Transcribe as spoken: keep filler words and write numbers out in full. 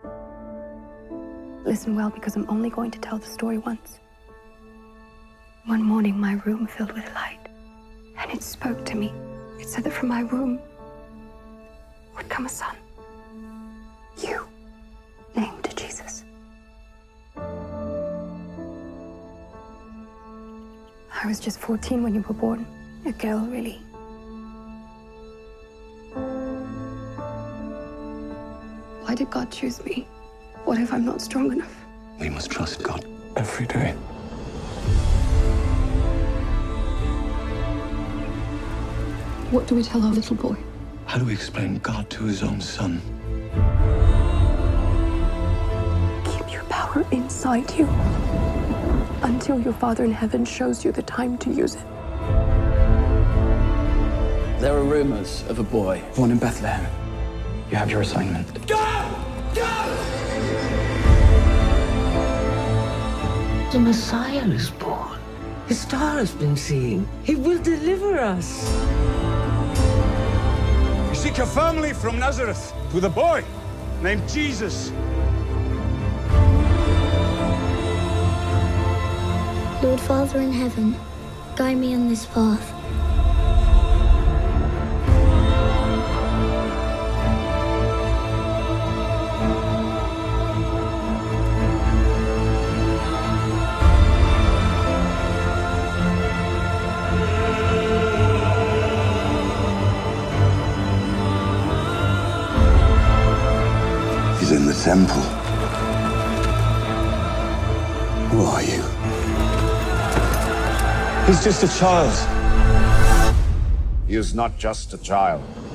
Listen well, because I'm only going to tell the story once. One morning, my room filled with light, and it spoke to me. It said that from my womb would come a son. You, named Jesus. I was just fourteen when you were born. A girl, really. Why did God choose me? What if I'm not strong enough? We must trust God every day. What do we tell our little boy? How do we explain God to his own son? Keep your power inside you until your Father in heaven shows you the time to use it. There are rumors of a boy born in Bethlehem. You have your assignment. Go! Go! The Messiah is born. His star has been seen. He will deliver us. You seek your family from Nazareth with a boy named Jesus. Lord Father in heaven, guide me on this path. He's in the temple. Who are you? He's just a child. He is not just a child.